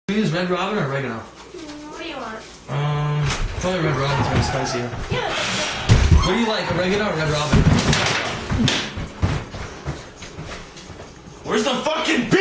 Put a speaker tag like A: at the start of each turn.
A: you use Red Robin or oregano?
B: What do you want?
A: Probably Red Robin's more spicier.
B: Yeah.
A: What do you like, oregano or Red Robin?
C: Where's the fucking